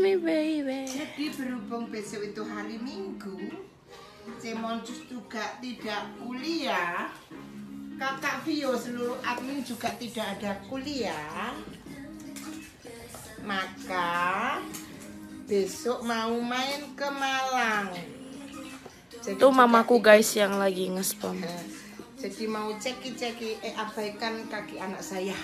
me baby. Jadi berhubung besok itu hari Minggu, Cemoncus juga tidak kuliah. Kakak Vio seluruh admin juga tidak ada kuliah. Maka besok mau main ke Malang. Jadi Tuh mamaku guys yang lagi nge-spam. Jadi mau ceki-ceki abaikan kaki anak saya.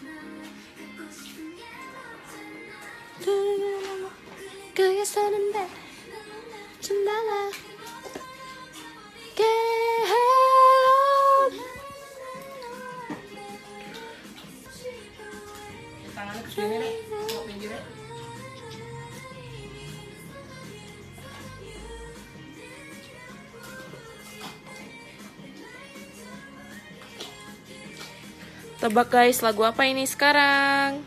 Tangannya begini nih, mau pinggirnya. Tebak guys, lagu apa ini sekarang?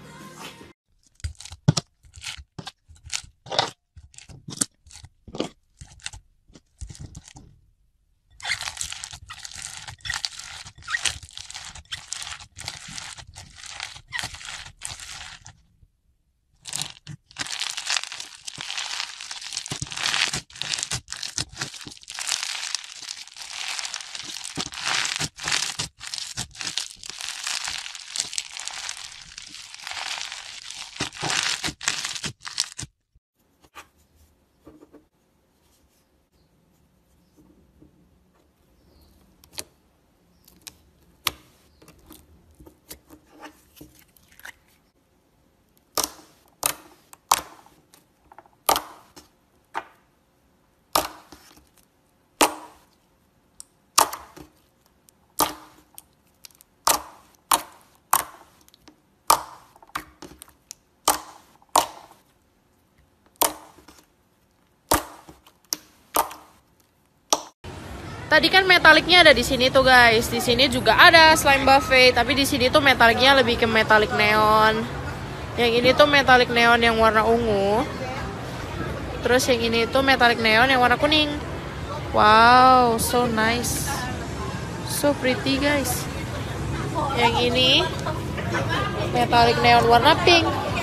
Tadi kan metaliknya ada di sini tuh guys. Di sini juga ada slime buffet, tapi di sini tuh metaliknya lebih ke metalik neon. Yang ini tuh metalik neon yang warna ungu. Terus yang ini tuh metalik neon yang warna kuning. Wow, so nice. So pretty guys. Yang ini metalik neon warna pink.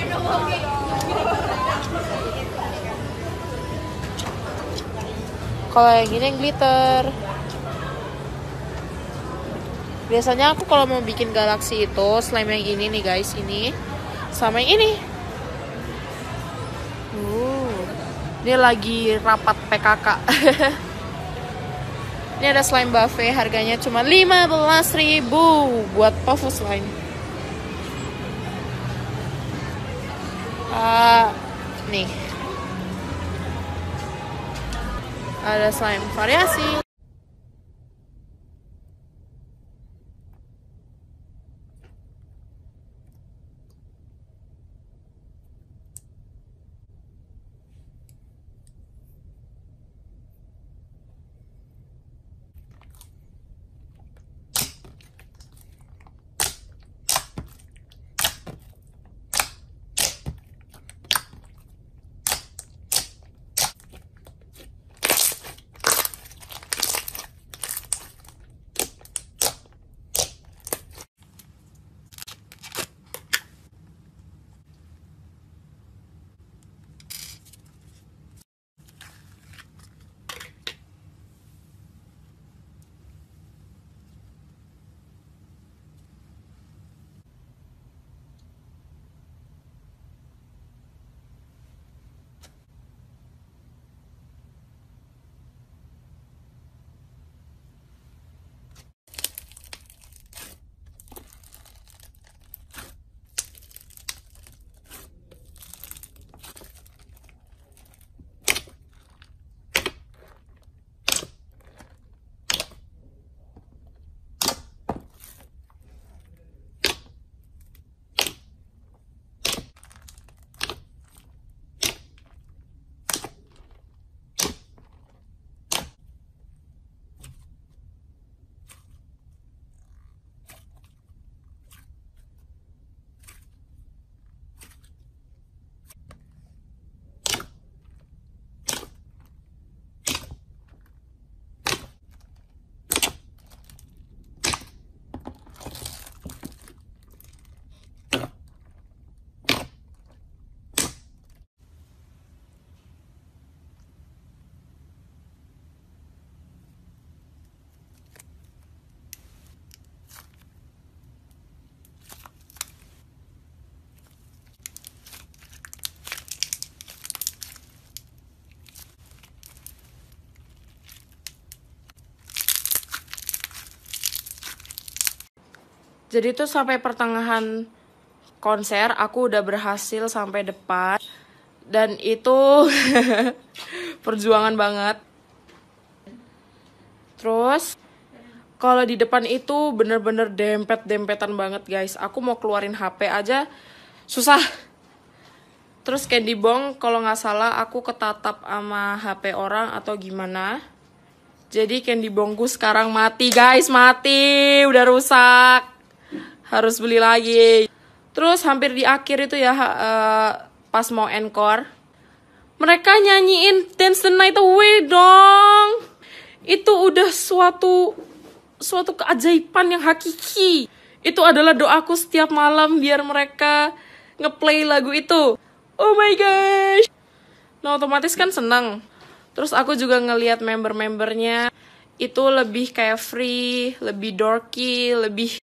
Kalau yang ini yang glitter. Biasanya aku kalau mau bikin galaksi itu slime yang ini nih guys, ini sama yang ini. Ini lagi rapat PKK. Ini ada slime buffet, harganya cuma 15.000 buat tofu slime. Nih. Ada slime variasi. Jadi tuh sampai pertengahan konser aku udah berhasil sampai depan. Dan itu perjuangan banget. Terus kalau di depan itu bener-bener dempet-dempetan banget guys. Aku mau keluarin HP aja susah. Terus Candy Bong kalau nggak salah aku ketatap sama HP orang atau gimana. Jadi Candy Bongku sekarang mati guys, mati, udah rusak. Harus beli lagi. Terus hampir di akhir itu ya, pas mau encore, mereka nyanyiin Dance the Night Away dong. Itu udah suatu keajaiban yang hakiki. Itu adalah doaku setiap malam biar mereka ngeplay lagu itu. Oh my gosh. Nah otomatis kan seneng. Terus aku juga ngeliat member-membernya itu lebih kayak free, lebih dorky, lebih